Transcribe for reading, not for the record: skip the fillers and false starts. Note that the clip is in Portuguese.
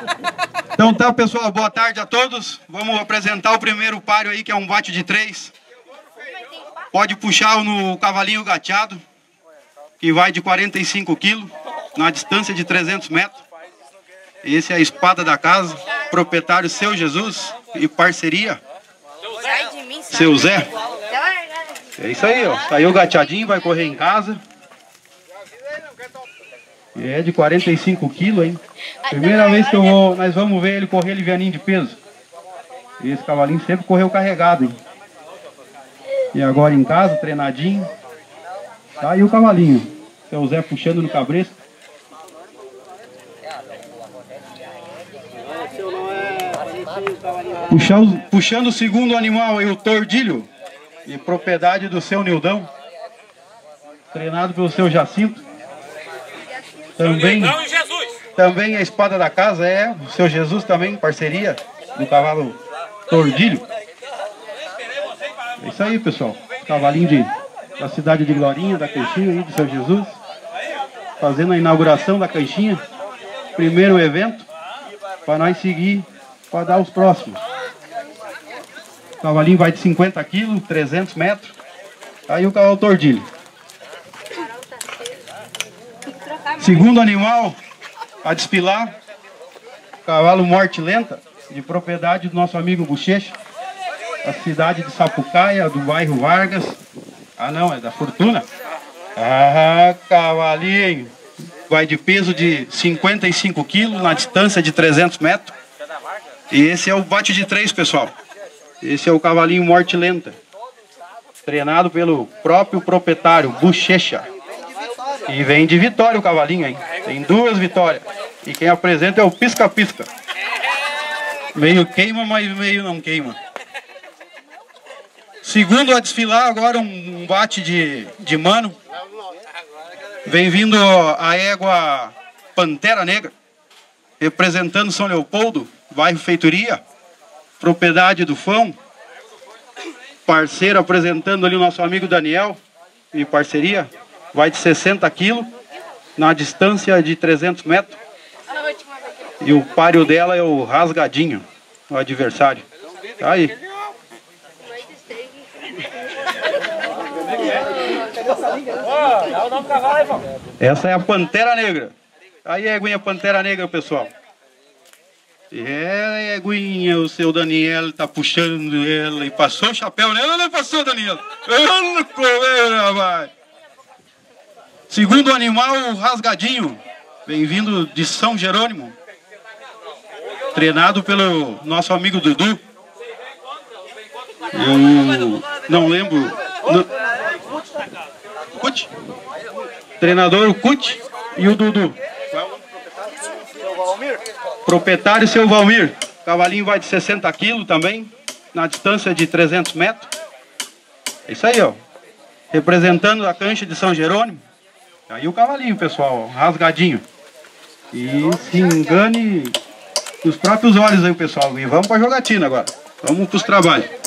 Então tá, pessoal, boa tarde a todos. Vamos apresentar o primeiro páreo aí, que é um bate de 3. Pode puxar no cavalinho gateado, que vai de 45 quilos, na distância de 300 metros. Esse é a espada da casa, proprietário Seu Jesus e parceria Seu Zé. É isso aí, ó. Saiu gateadinho, vai correr em casa. É de 45 quilos, hein? Primeira vez que nós vamos ver ele correr livianinho de peso. Esse cavalinho sempre correu carregado, hein? E agora em casa, treinadinho. Tá aí o cavalinho. Seu Zé puxando no cabresto. Puxando o segundo animal aí, o tordilho. E propriedade do seu Nildão. Treinado pelo seu Jacinto. Também a espada da casa é o seu Jesus também, parceria do cavalo tordilho. É isso aí, pessoal. Cavalinho da cidade de Glorinha, da Canchinha aí, do seu Jesus. Fazendo a inauguração da Canchinha. Primeiro evento. Para nós seguir, para dar os próximos. O cavalinho vai de 50 quilos, 300 metros. Aí o cavalo tordilho. Segundo animal a desfilar, cavalo morte lenta, de propriedade do nosso amigo Bochecha, da cidade de Sapucaia, do bairro Vargas. Ah não, é da Fortuna. Ah, cavalinho, vai de peso de 55 quilos, na distância de 300 metros. E esse é o bate de 3, pessoal. Esse é o cavalinho morte lenta, treinado pelo próprio proprietário, Bochecha. E vem de vitória o cavalinho, hein? Tem 2 vitórias. E quem apresenta é o Pisca-Pisca. Meio queima, mas meio não queima. Segundo a desfilar, agora um bate de mano. Vem vindo a égua Pantera Negra, representando São Leopoldo, bairro Feitoria, propriedade do Fão. Parceiro apresentando ali o nosso amigo Daniel e parceria. Vai de 60 quilos, na distância de 300 metros. E o páreo dela é o Rasgadinho, o adversário. Tá aí. Essa é a Pantera Negra. Aí a eguinha Pantera Negra, pessoal. É, eguinha, o seu Daniel tá puxando ela. E passou o chapéu nela ou não passou, Daniel? Ela comeu, vai. Segundo animal, o Rasgadinho, bem-vindo de São Jerônimo, treinado pelo nosso amigo Dudu. Eu não lembro. Cut? Treinador o Cut e o Dudu. Proprietário seu Valmir. Cavalinho vai de 60 quilos também, na distância de 300 metros. É isso aí, ó. Representando a cancha de São Jerônimo. Aí o cavalinho, pessoal, rasgadinho. E se engane nos próprios olhos aí, pessoal. E vamos pra jogatina agora. Vamos pros trabalhos.